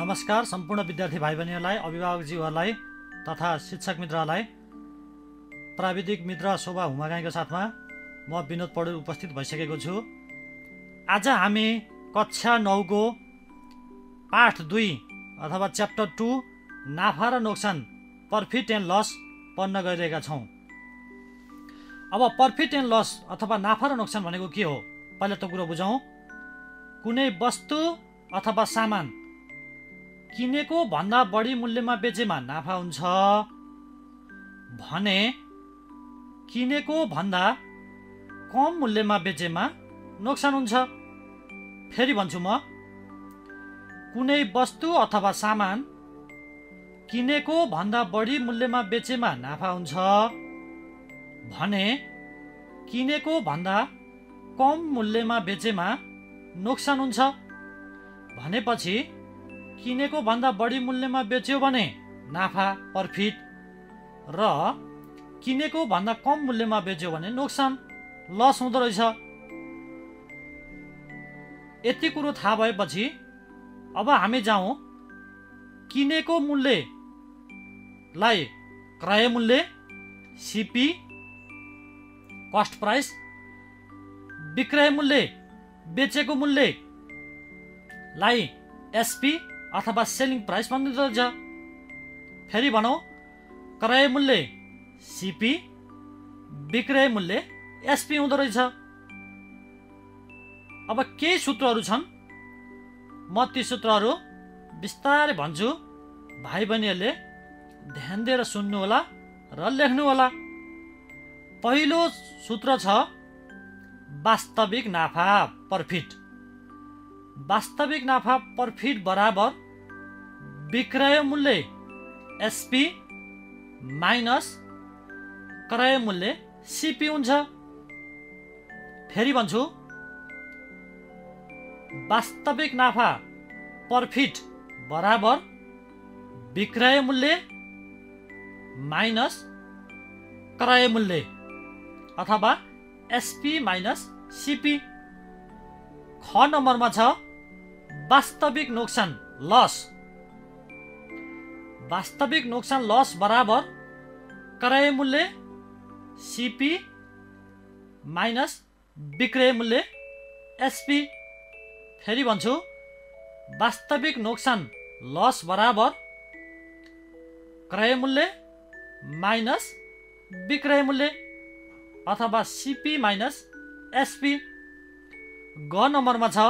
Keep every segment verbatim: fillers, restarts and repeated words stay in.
नमस्कार सम्पूर्ण विद्यार्थी भाइ बहिनीहरूलाई, अभिभावकज्यूहरूलाई तथा शिक्षक मित्रहरूलाई। प्राविधिक मित्र शोभा हुमागाईको साथमा म विनोद पौडेल उपस्थित भइसकेको छु। आज हामी कक्षा नौ को पाठ दुई अथवा च्याप्टर टू नाफा र नोक्सान प्रफिट एन्ड लस पढ्न गइरहेका छौँ। अब प्रफिट एन्ड लस अथवा नाफा र नोक्सान भनेको के हो पहिला त कुरो बुझौँ। कुनै वस्तु अथवा सामान किनेको भन्दा बढी मूल्यमा बेचेमा नाफा हुन्छ भने किनेको भन्दा कम मूल्यमा बेचेमा नोक्सान हुन्छ। फेरि भन्छु म, कुनै वस्तु अथवा सामान किनेको भन्दा बढी मूल्यमा बेचेमा नाफा हुन्छ भने किनेको भन्दा कम मूल्यमा बेचेमा नोक्सान हुन्छ। भनेपछि किनेको भन्दा बढी मूल्यमा बेच्यो भने नाफा प्रफिट र किनेको भन्दा कम मूल्यमा बेच्यो भने नोक्सान लस हुँदो रहेछ। यति कुरो थाहा भएपछि अब हामी जाउँ किनेको मूल्यलाई क्रय मूल्य सिपी कस्ट प्राइस, विक्रय मूल्य बेचेको मूल्यलाई एसपी अथवा सेलिङ प्राइस भनिँदो रहेछ। फेरि भनौँ, क्रय मूल्य सिपी, विक्रय मूल्य एसपी हुँदो रहेछ। अब केही सूत्रहरू छन्, म ती सूत्रहरू बिस्तारै भन्छु, भाइ बहिनीहरूले ध्यान दिएर सुन्नु होला र लेख्नु होला। पहिलो सूत्र छ वास्तविक नाफा प्रफिट। वास्तविक नाफा प्रफिट बराबर विक्रय मूल्य एसपी माइनस क्रय मूल्य सिपी हुन्छ। फेरि भन्छु, वास्तविक नाफा प्रफिट बराबर विक्रय मूल्य माइनस क्रय मूल्य अथवा एसपी माइनस सिपी। ख नम्बरमा छ वास्तविक नोक्सान लस। वास्तविक नोक्सान लस बराबर क्रय मूल्य सिपी माइनस विक्रय मूल्य एसपी। फेरि भन्छु, वास्तविक नोक्सान लस बराबर क्रय मूल्य माइनस विक्रय मूल्य अथवा सिपी माइनस एसपी। ग नम्बरमा छ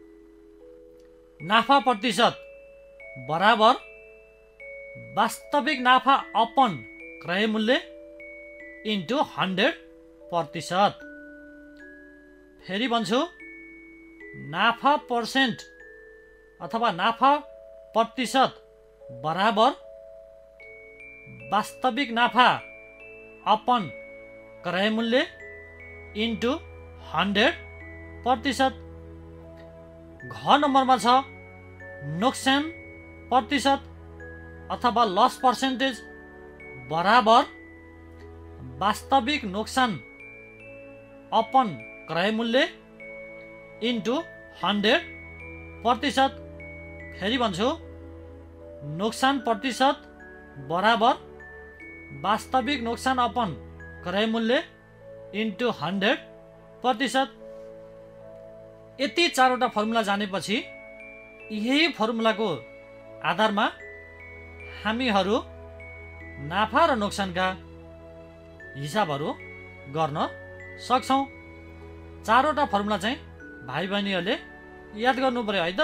नाफा प्रतिशत बराबर वास्तविक नाफा अपन क्रय मूल्य इन्टु हन्ड्रेड प्रतिशत। फेरि भन्छु, नाफा पर्सेन्ट अथवा नाफा प्रतिशत बराबर वास्तविक नाफा अपन क्रय मूल्य इन्टु हन्ड्रेड प्रतिशत। घ नम्बरमा छ नोक्सान प्रतिशत अथवा लस पर्सेन्टेज बराबर वास्तविक नोक्सान अपन क्रय मूल्य इन्टु हन्ड्रेड प्रतिशत। फेरि भन्छु, नोक्सान प्रतिशत बराबर वास्तविक नोक्सान अपन क्रय मूल्य इन्टु हन्ड्रेड प्रतिशत। यति चारवटा फर्मुला जानेपछि यही फर्मुलाको आधारमा हामीहरू नाफा र नोक्सानका हिसाबहरू गर्न सक्छौँ। चारवटा फर्मुला चाहिँ भाइ बहिनीहरूले याद गर्नु पर्यो है त।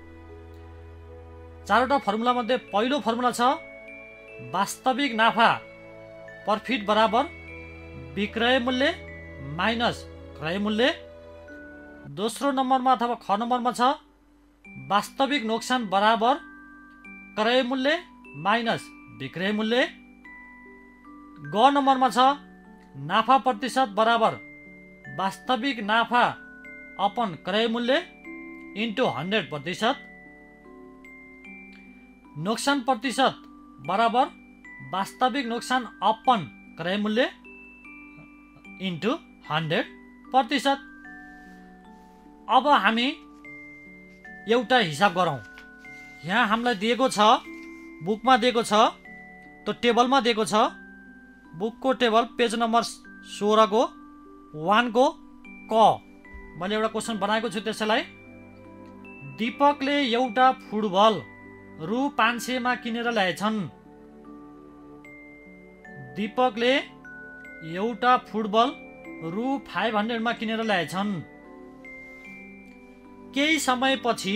चारवटा फर्मुला मध्ये पहिलो फर्मुला छ वास्तविक नाफा प्रफिट बराबर विक्रय मूल्य माइनस क्रय मूल्य। दोस्रो नम्बरमा अथवा ख नम्बरमा छ वास्तविक नोक्सान बराबर क्रय मूल्य माइनस विक्रय मूल्य। ग नम्बरमा छ नाफा प्रतिशत बराबर वास्तविक नाफा अपन क्रय मूल्य इन्टु हन्ड्रेड प्रतिशत। नोक्सान प्रतिशत बराबर वास्तविक नोक्सान अपन क्रय मूल्य इन्टु हन्ड्रेड प्रतिशत। अब हामी एउटा हिसाब गरौँ। यहाँ हामीलाई दिएको छ, बुकमा दिएको छ, त्यो टेबलमा दिएको छ। बुकको टेबल पेज नम्बर सोह्रको वानको क मैले एउटा क्वेसन बनाएको छु। त्यसैलाई दीपकले एउटा फुटबल रु पाँच सयमा किनेर ल्याएछन्। दीपकले एउटा फुटबल रु फाइभ हन्ड्रेडमा किनेर ल्याएछन्। केही समयपछि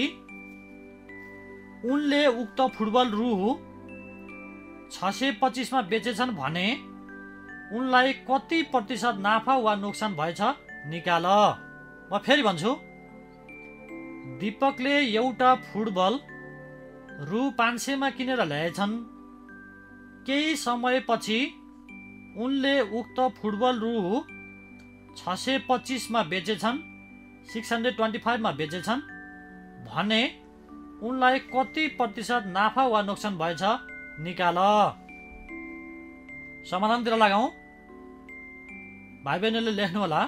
उनले उक्त फुटबल रु छ सय पच्चिसमा बेचेछन् भने उनलाई कति प्रतिशत नाफा वा नोक्सान भएछ निकाल। म फेरि भन्छु, दीपकले एउटा फुटबल रु पाँच सयमा किनेर ल्याएछन्। केही समयपछि उनले उक्त फुटबल रु छ सय पच्चिसमा बेचेछन्, सिक्स हन्ड्रेड ट्वेन्टी फाइभमा बेचेछन् भने उनलाई कति प्रतिशत नाफा वा नोक्सान भएछ निकाल। समाधानतिर लगाऊ। भाइ बहिनीले लेख्नु होला।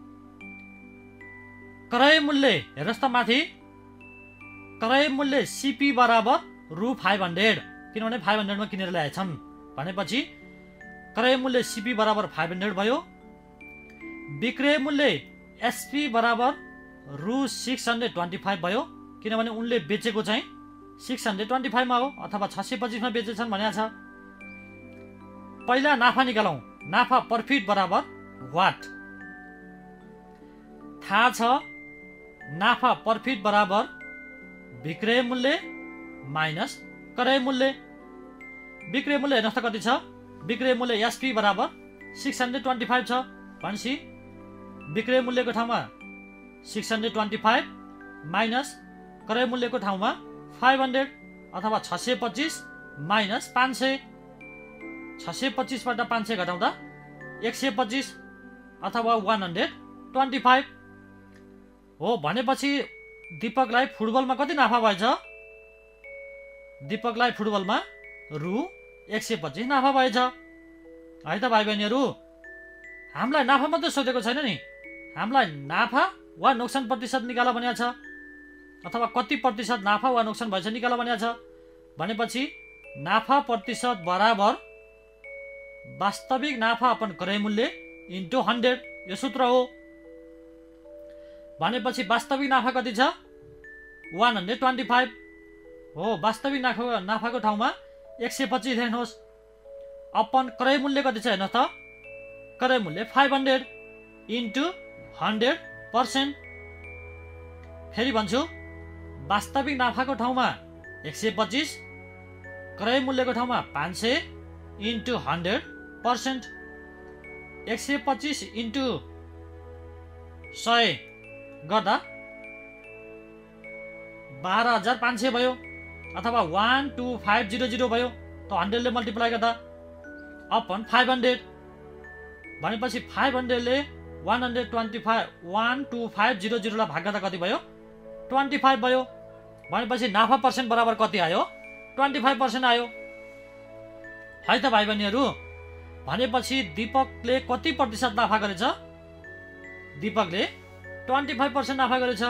क्रय मूल्य हेर्नुहोस् त माथि, क्रय मूल्य सिपी बराबर रु फाइभ हन्ड्रेड, किनभने फाइभ हन्ड्रेडमा किनेर ल्याएछन् भनेपछि क्रय मूल्य सिपी बराबर फाइभ हन्ड्रेड भयो। विक्रय मूल्य एसपी बराबर रु सिक्स हन्ड्रेड ट्वेन्टी फाइभ भयो, किनभने उनले बेचेको चाहिँ सिक्स हन्ड्रेड ट्वेन्टी फाइभमा हो अथवा छ सय पच्चिसमा बेचेछन् भनेको छ। पहिला नाफा निकालौँ। नाफा प्रफिट बराबर वाट थाहा छ। नाफा प्रफिट बराबर विक्रय मूल्य माइनस क्रय मूल्य। विक्रय मूल्य हेर्नुहोस् त कति छ। विक्रय मूल्य एसपी बराबर सिक्स हन्ड्रेड ट्वेन्टी फाइभ छ भनेपछि विक्रय मूल्यको ठाउँमा six hundred twenty five minus क्रय मूल्यको ठाउँमा फाइभ हन्ड्रेड अथवा छ सय पच्चिस माइनस पाँच सय। छ सय पच्चिसबाट पाँच सय घटाउँदा एक सय पच्चिस अथवा वान हन्ड्रेड ट्वेन्टी फाइभ हो। भनेपछि दीपकलाई फुटबलमा कति नाफा भएछ? दीपकलाई फुटबलमा रु एक सय पच्चिस नाफा भएछ है त भाइ बहिनीहरू। हामीलाई नाफा मात्रै सोधेको छैन नि, हामीलाई नाफा वा नोक्सान प्रतिशत निकाल भनेको छ अथवा कति प्रतिशत नाफा वा नोक्सान भएछ निकाल भनेको छ। भनेपछि नाफा प्रतिशत बराबर वास्तविक नाफा अपन क्रय मूल्य इन्टु हन्ड्रेड, यो सूत्र हो। भनेपछि वास्तविक नाफा कति छ? वान हन्ड्रेड ट्वेन्टी फाइभ हो। वास्तविक नाफा नाफाको ठाउँमा एक सय पच्चिस लेख्नुहोस्। अपन क्रय मूल्य कति छ हेर्नुहोस् त। क्रय मूल्य five hundred into hundred percent. फेरि भन्छु, वास्तविक नाफाको ठाउँमा एक सय पच्चिस, क्रय मूल्यको ठाउँमा पाँच सय इन्टु हन्ड्रेड पर्सेन्ट। एक सय पच्चिस इन्टु सय गर्दा बाह्र हजार पाँच सय भयो अथवा one two five zero zero भयो। त हन्ड्रेडले मल्टिप्लाई गर्दा अपन फाइभ हन्ड्रेड भनेपछि फाइभ हन्ड्रेडले one hundred twenty five one two five zero जिरोलाई भाग गर्दा कति भयो? ट्वेन्टी फाइभ भयो। भनेपछि नाफा पर्सेन्ट बराबर कति आयो? ट्वेन्टी फाइभ पर्सेन्ट आयो है त भाइ बहिनीहरू। भनेपछि दीपकले कति प्रतिशत नाफा गरेछ? दीपकले ट्वेन्टी फाइभ पर्सेन्ट नाफा गरेछ।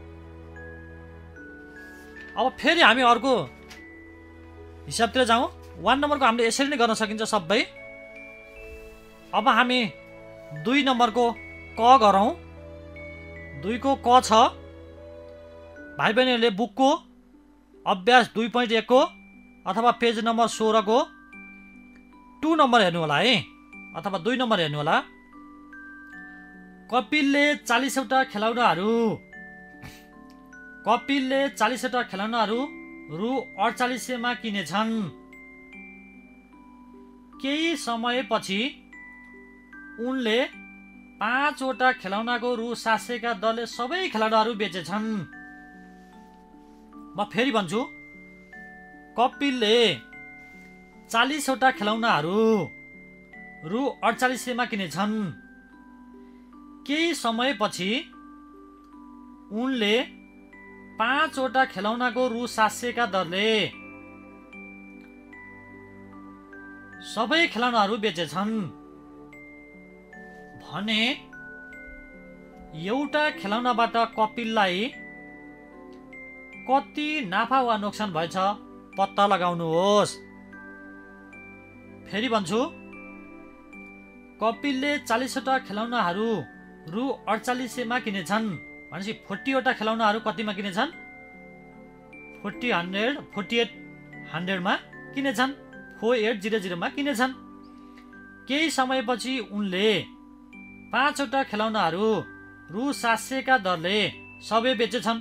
अब फेरि हामी अर्को हिसाबतिर जाउँ। वान नम्बरको हामीले यसरी नै गर्न सकिन्छ सबै। अब हामी दुई नम्बरको क गरौँ। दुईको क छ। भाइ बहिनीहरूले बुकको अभ्यास दुई पोइन्ट एकको अथवा पेज नम्बर सोह्रको टू नम्बर हेर्नु होला है, अथवा दुई नम्बर हेर्नु होला। कपिलले चालिसवटा खेलौनाहरू कपिलले चालिसवटा खेलौनाहरू रु अडचालिस सयमा किनेछन्। केही समयपछि उनले पाँचवटा खेलौनाको रु सात सयका दरले सबै खेलौनाहरू बेचेछन्। म फेरि भन्छु, कपिलले चालिसवटा खेलौनाहरू रु अडचालिस सयमा किनेछन्। केही समयपछि उनले पाँचवटा खेलौनाको रु सात सयका दरले सबै खेलौनाहरू बेचेछन् भने एउटा खेलौनाबाट कपिललाई कति नाफा वा नोक्सान भएछ पत्ता लगाउनुहोस्। फेरि भन्छु, कपिलले चालीसवटा खेलौनाहरू रु अडचालिस सयमा किनेछन् भनेपछि फोर्टीवटा खेलौनाहरू कतिमा किनेछन्? फोर्टी हन्ड्रेड फोर्टी एट हन्ड्रेडमा किनेछन्, फोर एट जिरो जिरोमा किनेछन्। केही समयपछि उनले पाँचवटा खेलौनाहरू रु सात सयका दरले सबै बेचेछन्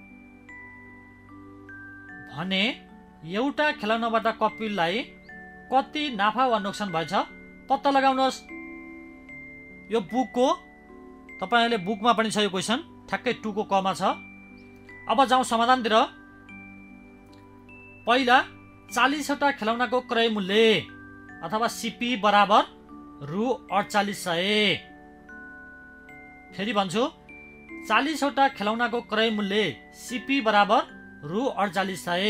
भने एउटा खेलौनाबाट कपिललाई कति नाफा वा नोक्सान भएछ पत्ता लगाउनुहोस्। यो बुकको तपाईँहरूले बुकमा पनि छ यो क्वेसन, ठ्याक्कै टुको कमा छ। अब जाउँ समाधानतिर। पहिला चालीसवटा खेलौनाको क्रय मूल्य अथवा सिपी बराबर रु अडचालिस सय। फेरि भन्छु, चालीसवटा खेलौनाको क्रय मूल्य सिपी बराबर रु अडचालिस सय।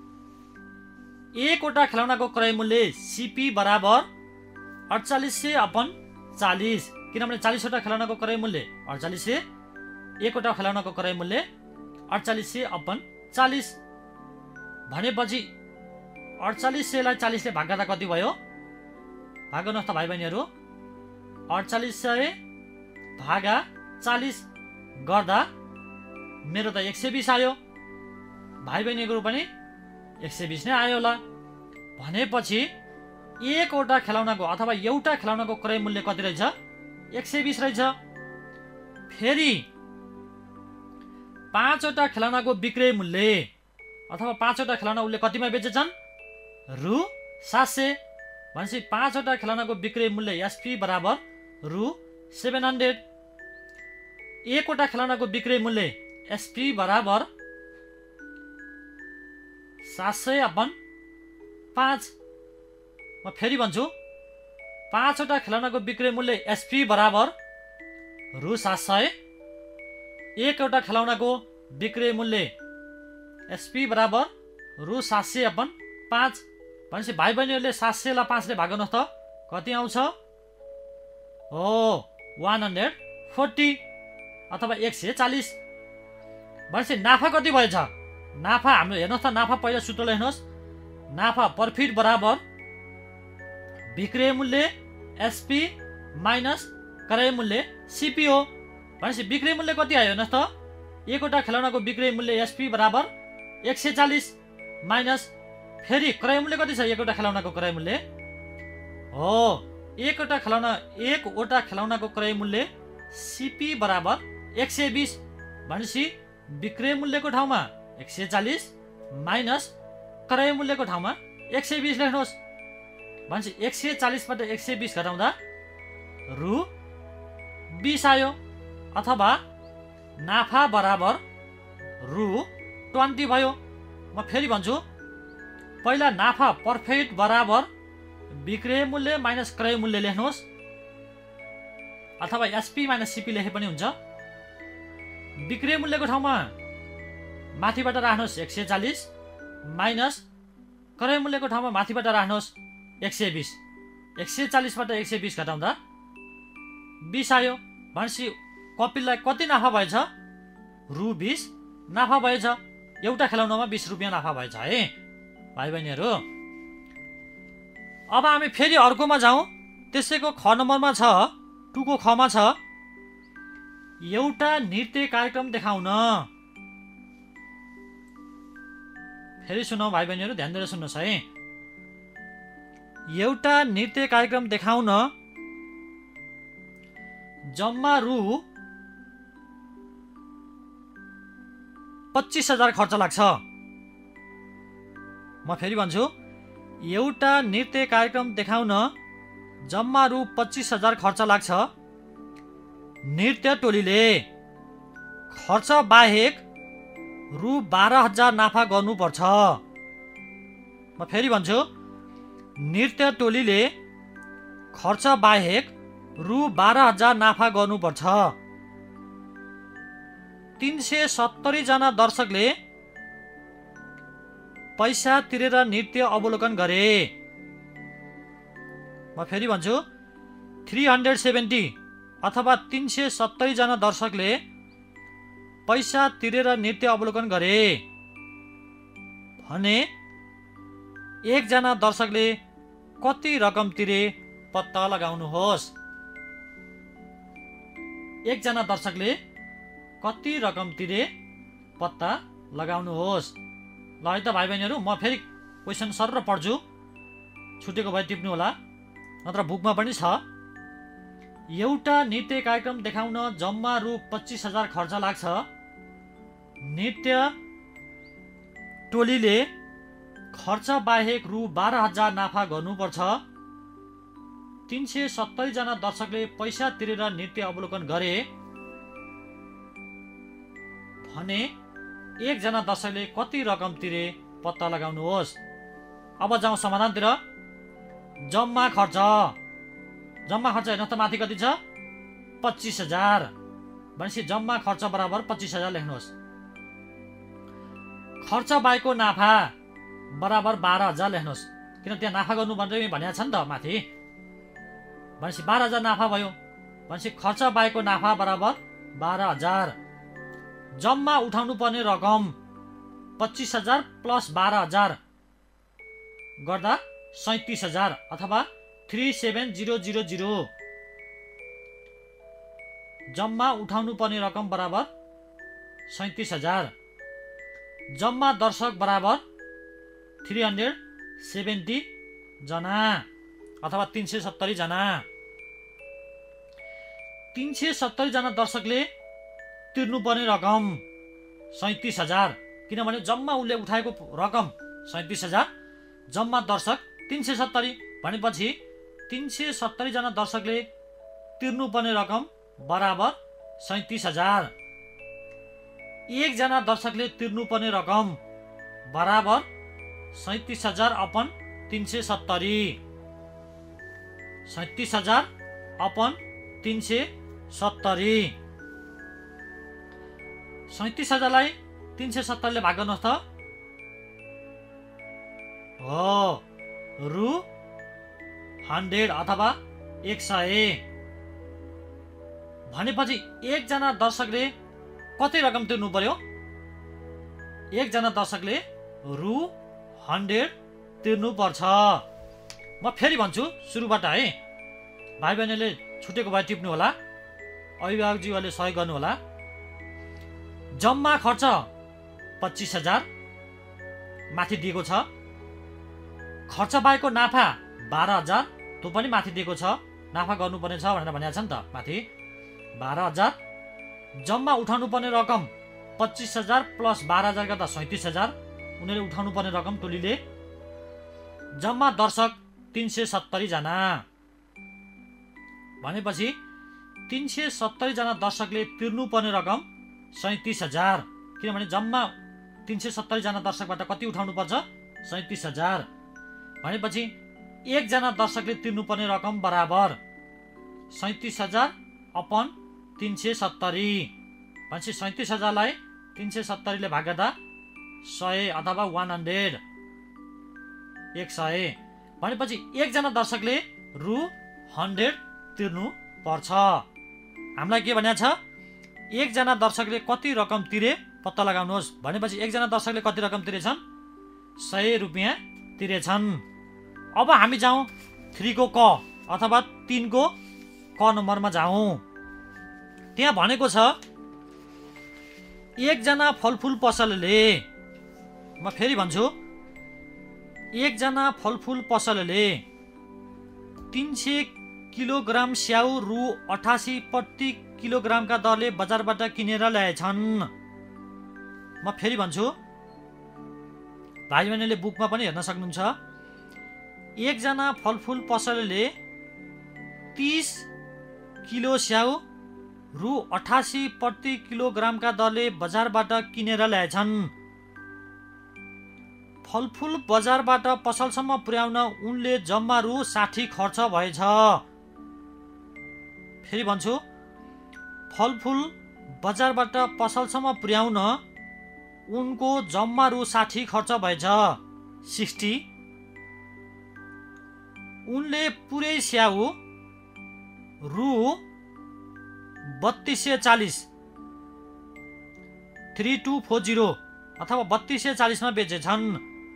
एकवटा खेलौनाको क्रय मूल्य सिपी बराबर अडचालिस सय अपन चालीस, किनभने चालीसवटा खेलौनाको क्रय मूल्य अडचालिस सय, एकवटा खेलौनाको क्रय मूल्य अडचालिस सय अपन चालीस भनेपछि अडचालिस सयलाई चालीसले भाग्दा कति भयो? भाग्नुहोस् त भाइ बहिनीहरू। अडचालिस सय भागा चालीस गर्दा मेरो त एक सय बिस आयो, भाइ बहिनीहरू पनि एक सय बिस नै आयो होला। भनेपछि एकवटा खेलौनाको अथवा एउटा खेलौनाको क्रय मूल्य कति रहेछ? एक सय बिस रहेछ। फेरि पाँचवटा खेलौनाको विक्रय मूल्य अथवा पाँचवटा खेलौना उसले कतिमा बेचेछन्? रु सात सय भनेपछि पाँचवटा खेलौनाको विक्रय मूल्य एसपी बराबर रु सेभेन हन्ड्रेड। एकवटा खेलौनाको विक्रय मूल्य एसपी बराबर सात सय अपन पाँच। म फेरि भन्छु, पाँचवटा खेलौनाको विक्रय मूल्य एसपी बराबर रु सात सय, एकवटा खेलौनाको विक्रय मूल्य एसपी बराबर रु सात सय अपन पाँच भनेपछि भाइ बहिनीहरूले सात सयलाई पाँचले भाग्नुहोस् त कति आउँछ? हो वान हन्ड्रेड फोर्टी अथवा एक सय चालिस। भनेपछि नाफा कति भएछ? नाफा हाम्रो हेर्नुहोस् त, नाफा पहिला सूत्र लेख्नुहोस्। नाफा प्रफिट बराबर विक्रय मूल्य एसपी माइनस क्रय मूल्य सिपी हो। भनेपछि विक्रय मूल्य कति आयो हेर्नुहोस् त? एकवटा खेलौनाको विक्रय मूल्य एसपी बराबर एक सय चालिस माइनस फेरि क्रय मूल्य कति छ? एकवटा खेलौनाको क्रय मूल्य हो एकवटा खेलौना एकवटा खेलौनाको क्रय मूल्य सिपी बराबर एक सय बिस भनेपछि विक्रय मूल्यको ठाउँमा एक सय चालिस माइनस क्रय मूल्यको ठाउँमा एक सय बिस लेख्नुहोस्। भनेपछि एक सय चालिसबाट एक सय बिस घटाउँदा रु बिस आयो अथवा नाफा बराबर रु ट्वेन्टी भयो। म फेरि भन्छु, पहिला नाफा प्रफिट बराबर विक्रय मूल्य माइनस क्रय मूल्य लेख्नुहोस् अथवा एसपी माइनस सिपी लेखे पनि हुन्छ। विक्रय मूल्यको ठाउँमा माथिबाट राख्नुहोस् एक सय चालिस माइनस क्रय मूल्यको ठाउँमा माथिबाट राख्नुहोस् एक सय बिस। एक सय चालिसबाट एक सय बिस घटाउँदा बिस आयो। भनेपछि कपिललाई कति नाफा भएछ? रु बिस नाफा भएछ। एउटा खेलौनामा बिस रुपियाँ नाफा भएछ है भाइ बहिनीहरू। अब हामी फेरि अर्कोमा जाउँ। त्यसैको ख नम्बरमा छ, टुको खमा छ, एउटा नृत्य कार्यक्रम देखाउन। फेरि सुनौ भाइ बहिनीहरू, ध्यान दिएर सुन्नुहोस् है। एउटा नृत्य कार्यक्रम देखाउन जम्मा रु पच्चिस हजार खर्च लाग्छ। म फेरि भन्छु, एउटा नृत्य कार्यक्रम देखाउन जम्मा रु पच्चिस हजार खर्च लाग्छ। नृत्य टोलीले खर्च बाहेक रु बाह्र हजार नाफा गर्नुपर्छ। म फेरि भन्छु, नृत्य टोलीले खर्च बाहेक रु बाह्र हजार नाफा गर्नुपर्छ। तीन सय सत्तरी जना दर्शकले पैसा तिरेर नृत्य अवलोकन गरे। म फेरि भन्छु, थ्री हन्ड्रेड सेभेन्टी अथवा तीन सय सत्तरी जना दर्शकले पैसा तिरेर नृत्य अवलोकन गरे। भने एकजना दर्शकले कति रकम तिरे पत्ता लगाउनुहोस्। एकजना दर्शकले कति रकम तिरे पत्ता लगाउनुहोस्। ल है त भाइ बहिनीहरू, म फेरि क्वेसन सर पढ्छु, छुटेको भए टिप्नु होला, नत्र बुकमा पनि छ। एउटा नृत्य कार्यक्रम देखाउन जम्मा रु पच्चिस हजार खर्च लाग्छ। नृत्य टोलीले खर्च बाहेक रु बाह्र हजार नाफा गर्नुपर्छ। तीन सय सत्तरी जना दर्शकले पैसा तिरेर नृत्य अवलोकन गरे भने एकजना दर्शकले कति रकम तिरे पत्ता लगाउनुहोस्। अब जाउँ समाधानतिर। जम्मा खर्च, जम्मा खर्च हेर्नु त माथि कति छ, पच्चिस हजार। भनेपछि जम्मा खर्च बराबर पच्चिस हजार लेख्नुहोस्। खर्च बाहेकको नाफा बराबर बाह्र हजार लेख्नुहोस्, किन त्यहाँ नाफा गर्नु भनेर भनेको छ नि त माथि। भनेपछि बाह्र हजार नाफा भयो। भनेपछि खर्च बाहेकको नाफा बराबर बाह्र हजार। जम्मा उठाउनु पर्ने रकम पच्चिस हजार प्लस बाह्र हजार गर्दा सैतिस हजार अथवा three seven zero zero zero. जम्मा उठाउनु पर्ने रकम बराबर सैतिस हजार। जम्मा दर्शक बराबर थ्री हन्ड्रेड सेभेन्टी जना अथवा तीन सय सत्तरी जना। तीन सय सत्तरी जना दर्शकले तिर्नुपर्ने रकम सैतिस हजार, किनभने जम्मा उसले उठाएको रकम सैतिस हजार, जम्मा दर्शक तीन सय सत्तरी भनेपछि तीन सय सत्तरी जना दर्शकले तिर्नुपर्ने रकम बराबर सैतिस हजार। एकजना दर्शकले तिर्नुपर्ने रकम बराबर सैतिस हजार अपन तीन सय सत्तरी। सैतिस हजार अपन तीन सय सत्तरी। सैतिस हजारलाई तीन सय सत्तरीले भाग गर्नुहोस् त। हो रु हन्ड्रेड अथवा एक सय। भनेपछि एकजना दर्शकले कति रकम तिर्नु पर्यो? एकजना दर्शकले रु हन्ड्रेड तिर्नु पर्छ। म फेरि भन्छु सुरुबाट है, भाइ बहिनीले छुटेको भए टिप्नु होला, अभिभावकज्यूहरूले सहयोग गर्नु होला। जम्मा खर्च पच्चिस हजार माथि दिएको छ। खर्च बाहेकको नाफा बाह्र हजार, त्यो पनि माथि दिएको छ, नाफा गर्नुपर्ने छ भनेर भनेको छ नि त माथि बाह्र हजार। जम्मा उठाउनु पर्ने रकम पच्चिस हजार प्लस बाह्र हजार गर्दा सैतिस हजार उनीहरूले उठाउनु पर्ने रकम टोलीले। जम्मा दर्शक तीन सय सत्तरी जना भनेपछि तीन सय सत्तरी जना दर्शकले तिर्नु पर्ने रकम सैतिस हजार, किनभने जम्मा तीन सय सत्तरी जना दर्शकबाट कति उठाउनु पर्छ? सैतिस हजार। भनेपछि एकजना दर्शकले तिर्नुपर्ने रकम बराबर सैतिस हजार अपन तीन सय सत्तरी। भनेपछि सैतिस हजारलाई तीन सय सत्तरीले भाग गर्दा सय अथवा वान हन्ड्रेड एक सय। भनेपछि एकजना दर्शकले रु हन्ड्रेड तिर्नु पर्छ। हामीलाई के भनेको छ? एकजना दर्शकले कति रकम तिरे पत्ता लगाउनुहोस्। भनेपछि एकजना दर्शकले कति रकम तिरेछन्? सय रुपियाँ तिरेछन्। अब हामी जाउँ थ्रीको क अथवा तिनको क नम्बरमा जाउँ। त्यहाँ भनेको छ एकजना फलफुल पसलले, म फेरि भन्छु, एकजना फलफुल पसलले तीन सय किलोग्राम स्याउ रु अठासी प्रति किलोग्रामका दरले बजारबाट किनेर ल्याएछन्। म फेरि भन्छु, भाइ बहिनीले बुकमा पनि हेर्न सक्नुहुन्छ। एकजना फलफुल पसलले तीस किलो स्याउ रु अठासी प्रति किलोग्रामका दरले बजारबाट किनेर ल्याएछन्। फलफुल बजारबाट पसलसम्म पुर्याउन उनले जम्मा रु साठी खर्च भएछ। फेरि भन्छु, फलफुल बजारबाट पसलसम्म पुर्याउन उनको जम्मा रु साठी खर्च भएछ सिक्सटी। उनले पुरै स्याउ रु बत्तीस सय चालिस थ्री टू फोर जिरो अथवा बत्तीस सय चालिसमा बेचेछन्।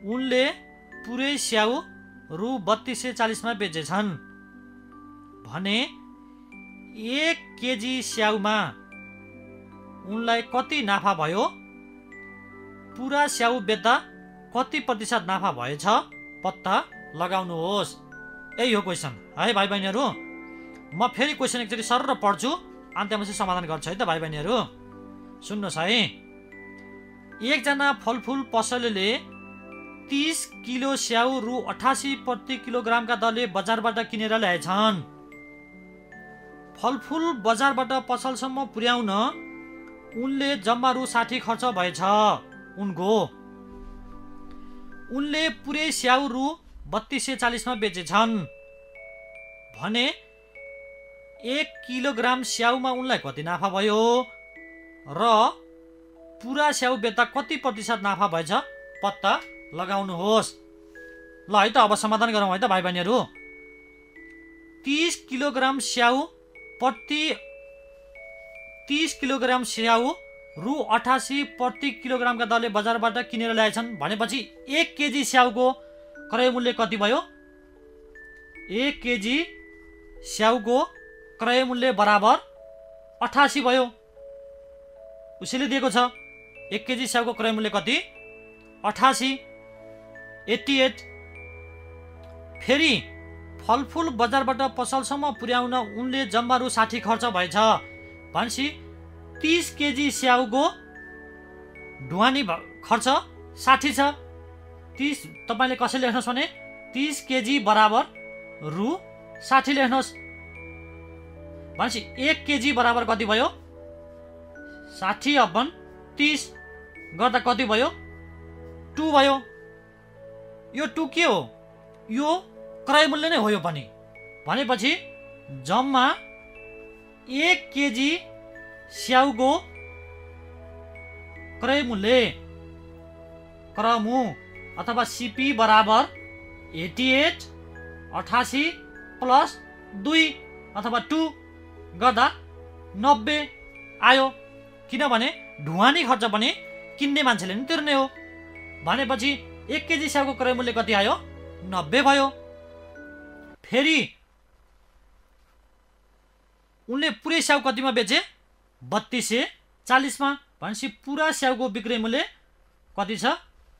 उनले पुरै स्याउ रु बत्तीस सय चालिसमा बेचेछन् भने एक केजी स्याउमा उनलाई कति नाफा भयो? पुरा स्याउ बेच्दा कति प्रतिशत नाफा भएछ पत्ता लगाउनुहोस्। यही हो क्वेसन है भाइ बहिनीहरू। म फेरि क्वेसन एकचोटि सरर पढ्छु, अन्त्यमा चाहिँ समाधान गर्छु है त भाइ बहिनीहरू। सुन्नुहोस् है। एकजना फलफुल पसलेले तीस किलो स्याउ रु अठासी प्रति किलोग्रामका दरले बजारबाट किनेर ल्याएछन्। फलफुल बजारबाट पसलसम्म पुर्याउन उनले जम्मा रु साठी खर्च भएछ उनको। उनले पुरै स्याउ रु बत्तीस सय चालिसमा बेचेछन् भने एक किलोग्राम स्याउमा उनलाई कति नाफा भयो र पुरा स्याउ बेच्दा कति प्रतिशत नाफा भएछ पत्ता लगाउनुहोस्। ल है त अब समाधान गरौँ है त भाइ बहिनीहरू। तीस किलोग्राम स्याउ प्रति तीस किलोग्राम स्याउ रु अठासी प्रति किलोग्रामका दरले बजारबाट किनेर ल्याएछन् भनेपछि एक केजी स्याउको क्रय मूल्य कति भयो? एक केजी स्याउको क्रय मूल्य बराबर अठासी भयो। उसैले दिएको छ एक केजी स्याउको क्रय मूल्य कति? अठासी एट्टी एट। फेरि फलफुल बजारबाट पसलसम्म पुर्याउन उनले जम्मा रु साठी खर्च भएछ भनेपछि तीस केजी स्याउको ढुवानी खर्च साठी छ। तीस तपाईँले कसरी लेख्नुहोस् भने तीस केजी बराबर रु साठी लेख्नुहोस् भनेपछि एक केजी बराबर कति भयो? साठी अपन तीस गर्दा कति भयो? टू भयो। यो टू के हो? यो क्रय मूल्य नै हो यो पनि। भनेपछि जम्मा एक केजी स्याउको क्रय मूल्य क्रमु अथवा सीपी बराबर एट्टी एट अठासी प्लस दुई अथवा टू गर्दा नब्बे आयो। किनभने ढुवानी खर्च पनि किन्ने मान्छेले नि तिर्ने हो। भनेपछि एक केजी स्याउको क्रय मूल्य कति आयो? नब्बे भयो। फेरि उनले पुरै स्याउ कतिमा बेचे? बत्तीस सय चालिसमा। भनेपछि पुरा स्याउको बिक्री मूल्य कति छ?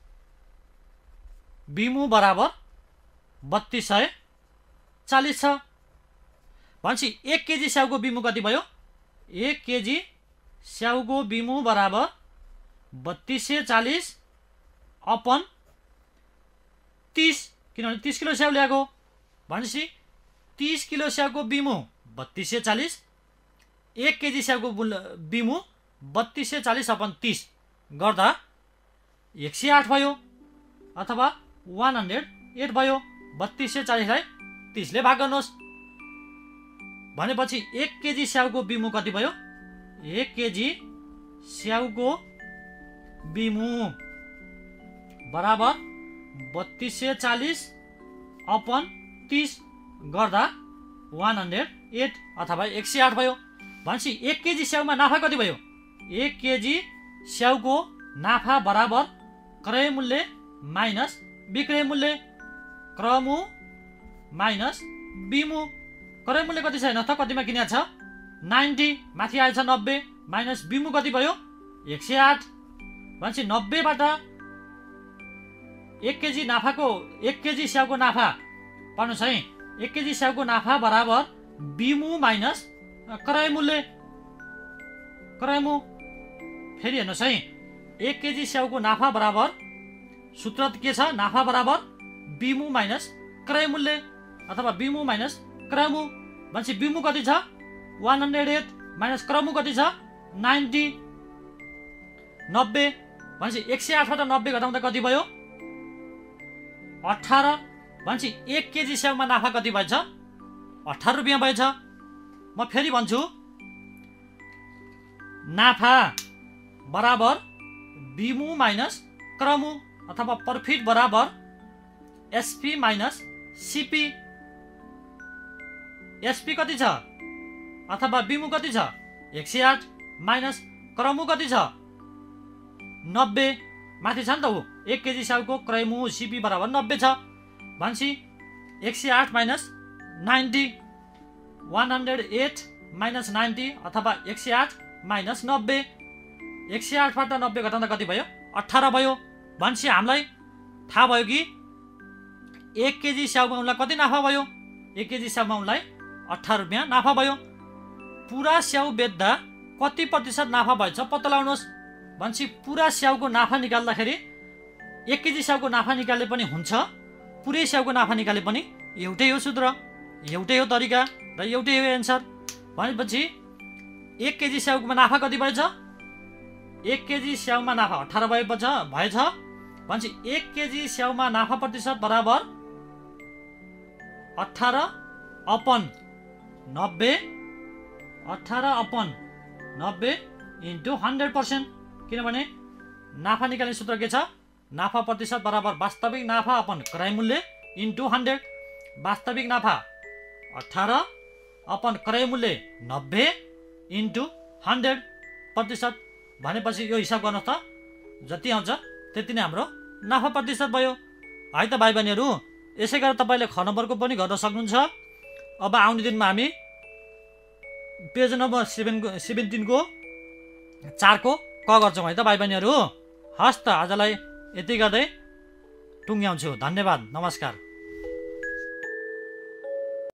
बिमु बराबर बत्तीस सय चालिस छ। भनेपछि एक केजी स्याउको बिमु कति भयो? एक केजी स्याउको बिमु बराबर बत्तीस सय चालिस अपन तीस, किनभने तीस किलो स्याउ ल्याएको। भनेपछि तीस किलो स्याउको बिमु बत्तीस सय चालिस, एक केजी स्याउको बिमु बत्तीस सय चालिस अपन तीस गर्दा एक सय आठ भयो अथवा वान हन्ड्रेड एट भयो। बत्तीस सय चालिसलाई तीसले भाग गर्नुहोस् भनेपछि एक केजी स्याउको बिमु कति भयो? एक केजी स्याउको बिमु बराबर बत्तीस सय चालिस अपन तीस गर्दा वान हन्ड्रेड एट अथवा एक सय आठ भयो। भनेपछि एक केजी स्याउमा नाफा कति भयो? एक केजी स्याउको नाफा बराबर क्रय मूल्य माइनस बिक्री मूल्य। क्रमु माइनस बिमु। क्रय मूल्य कति छ हेर्नु त कतिमा किनेको छ? नाइन्टी। माथि आएछ नब्बे माइनस बिमु कति भयो? एक सय आठ। भनेपछि नब्बेबाट एक केजी नाफाको एक केजी स्याउको नाफा पढ्नुहोस् है। एक केजी स्याउको नाफा बराबर बिमु माइनस क्रय मूल्य। क्रयमु फेरि हेर्नुहोस् है। एक केजी स्याउको नाफा बराबर सूत्र के छ? नाफा बराबर बिमु माइनस क्रय मूल्य अथवा बिमु माइनस क्रयमु। भनेपछि बिमु कति छ? वान हन्ड्रेड एट माइनस क्रमु कति छ? नाइन्टी। नब्बे। भनेपछि एक सय आठबाट नब्बे घटाउँदा कति भयो? अठार। भनेपछि एक केजी स्याउमा नाफा कति भएछ? अठार रुपियाँ भएछ। म फेरि भन्छु नाफा बराबर बिमु माइनस क्रमु अथवा प्रॉफिट बराबर एसपी माइनस सीपी। एसपी कति छ अथवा बिमु कति छ? एक सय आठ माइनस क्रमु कति छ? नब्बे माथि छ नि त ऊ एक केजी स्याउको क्रय मूल्य सिपी बराबर नब्बे छ भनेपछि एक सय आठ minus ninety one hundred eight minus ninety अथवा एक सय आठ माइनस नब्बे एक सय आठबाट नब्बे घटाउँदा कति भयो अठार भयो भनेपछि हामीलाई थाहा भयो कि एक केजी स्याउमा उनलाई कति नाफा भयो एक केजी स्याउमा उनलाई अठार रुपियाँ नाफा भयो पुरा स्याउ बेच्दा कति प्रतिशत नाफा भएछ पत्ता लगाउनुहोस् भनेपछि पुरा स्याउको नाफा निकाल्दाखेरि एक केजी स्याउको नाफा निकाले पनि हुन्छ पुरै स्याउको नाफा निकाले पनि एउटै हो सूत्र एउटै हो तरिका र एउटै हो एन्सर भनेपछि एक केजी स्याउको नाफा कति भएछ एक केजी स्याउमा नाफा अठार भएछ भएछ भनेपछि एक केजी स्याउमा नाफा प्रतिशत बराबर अठार अपन नब्बे अठार अपन नब्बे इन्टु हन्ड्रेड पर्सेन्ट किनभने नाफा निकाल्ने सूत्र के छ नाफा प्रतिशत बराबर वास्तविक नाफा अपन क्रय मूल्य इन्टु हन्ड्रेड वास्तविक नाफा अठार अपन क्रय मूल्य नब्बे इन्टु हन्ड्रेड प्रतिशत भनेपछि यो हिसाब गर्नुहोस् त जति आउँछ त्यति नै हाम्रो नाफा प्रतिशत भयो है त भाइ बहिनीहरू यसै गरेर तपाईँले ख नम्बरको पनि गर्न सक्नुहुन्छ अब आउने दिनमा हामी पेज नम्बर सेभेनको सेभेन्टिनको चारको क गर्छौँ है त भाइ बहिनीहरू हस् त आजलाई यति गर्दै टुङ्ग्याउँछु धन्यवाद नमस्कार।